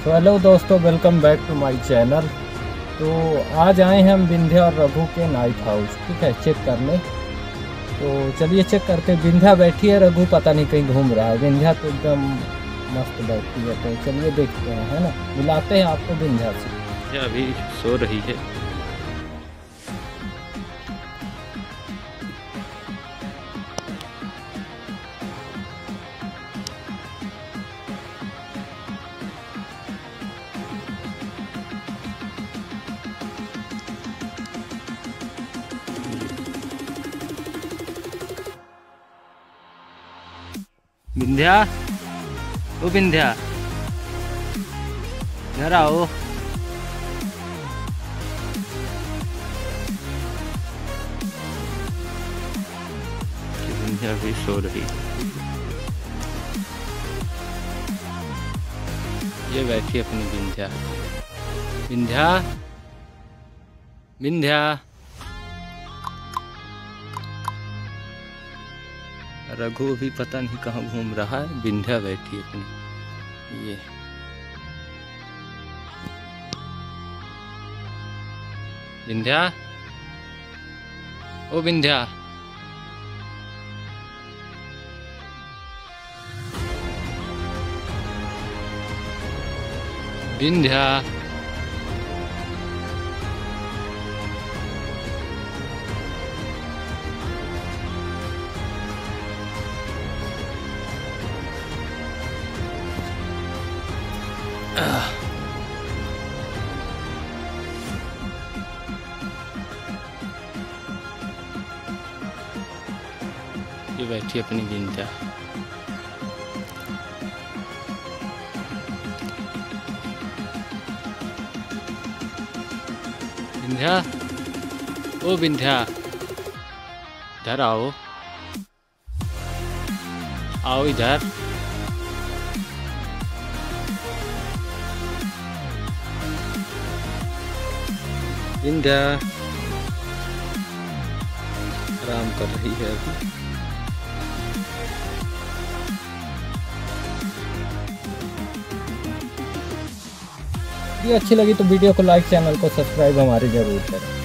तो हेलो दोस्तों, welcome back to my channel. तो आज आए हैं हम विंध्या और रघु के नाइट हाउस, ठीक है, चेक करने। तो चलिए चेक करते हैं। विंध्या बैठी है, रघु पता नहीं कहीं घूम रहा है। विंध्या तो एकदम मस्त बैठी है, तो चलिए देखते हैं, है ना। मिलाते हैं आपको विंध्या से। यह अभी सो रही है। विंध्या, ओ विंध्या, घर आओ। विंध्या भी सो रही है। ये बैठी अपनी विंध्या। विंध्या, विंध्या, रघु भी पता नहीं कहाँ घूम रहा है। विंध्या बैठी है अपनी। ये विंध्या, ओ विंध्या, विंध्या, ये बैठी अपनी विंध्या। विंध्या, ओ विंध्या, इधर आओ, आओ इधर। विंध्या आराम कर रही है अभी। वीडियो अच्छी लगी तो वीडियो को लाइक, चैनल को सब्सक्राइब हमारे जरूर करें।